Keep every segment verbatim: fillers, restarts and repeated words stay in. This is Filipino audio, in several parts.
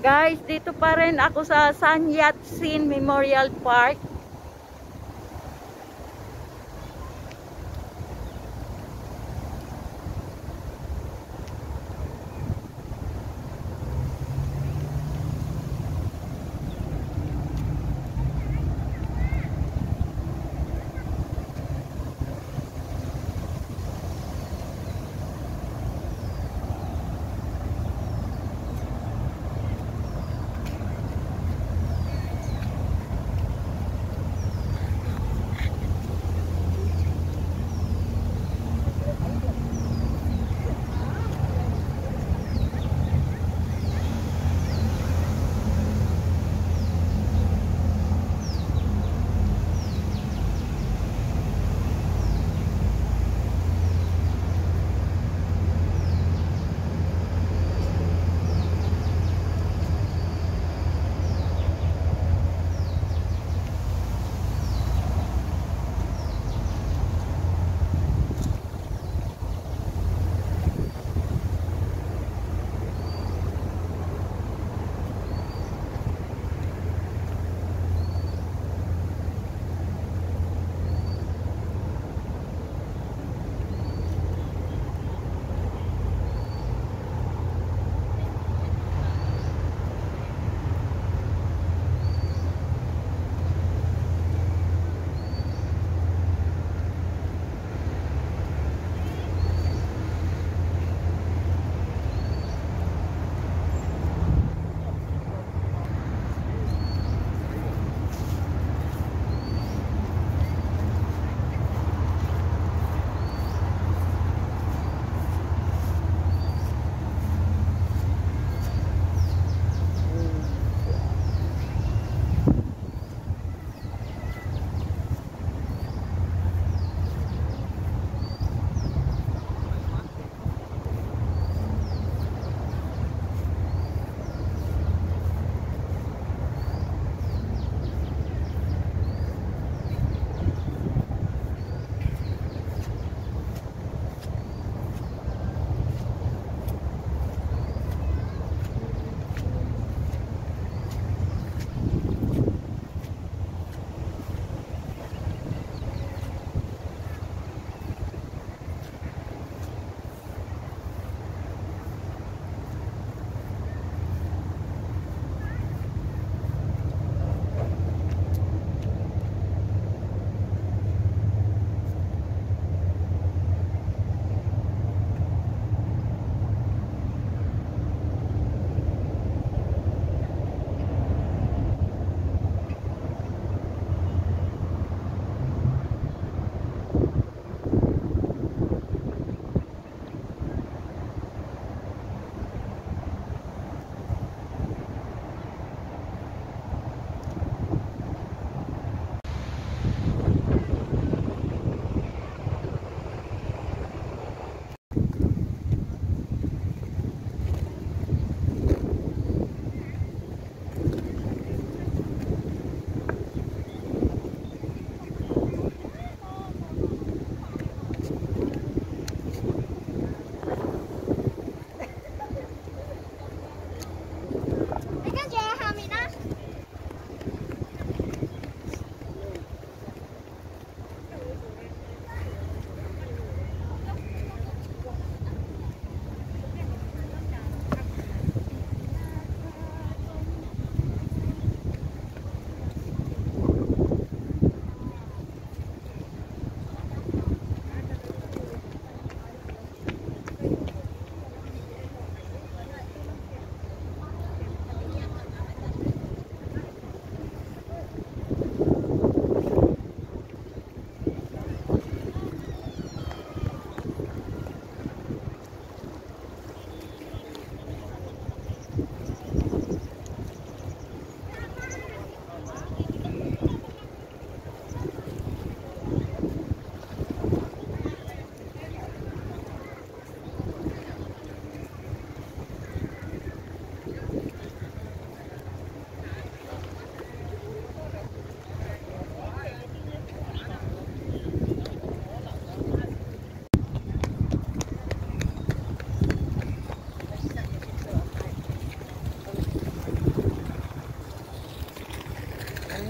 Guys, dito pa rin ako sa San Yat-sen Memorial Park.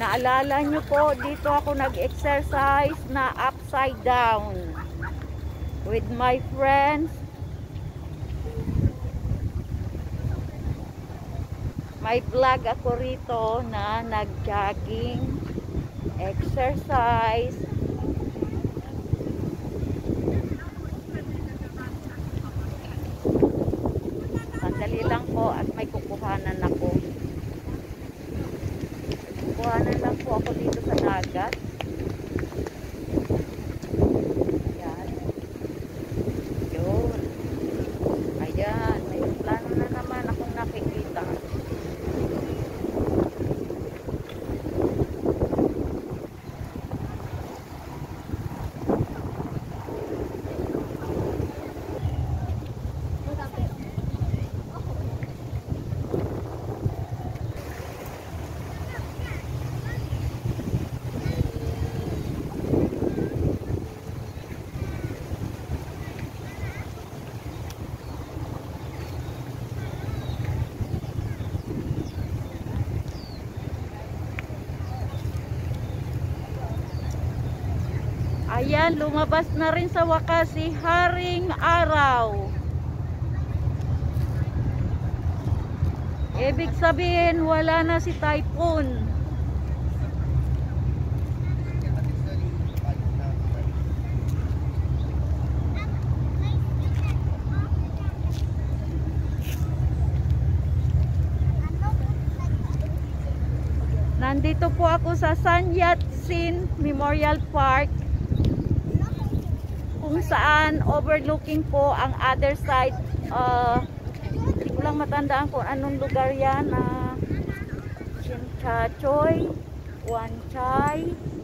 Naalala nyo po, dito ako nag-exercise na upside down with my friends. May vlog ako rito na nag-jogging, exercise. Sandali lang po at may kukuhanan ako. Kukuhanan lang po ako dito sa dagat. Ayan. Yun. Ayan. May plano na naman akong nakikita. Ayan, lumabas na rin sa wakas si Haring Araw. Ibig sabihin, wala na si Typhoon. Nandito po ako sa Sun Yat-sen Memorial Park, kung saan overlooking po ang other side. Uh, hindi ko lang matandaan kung anong lugar yan. Uh, Chinchachoy, Wan Chai,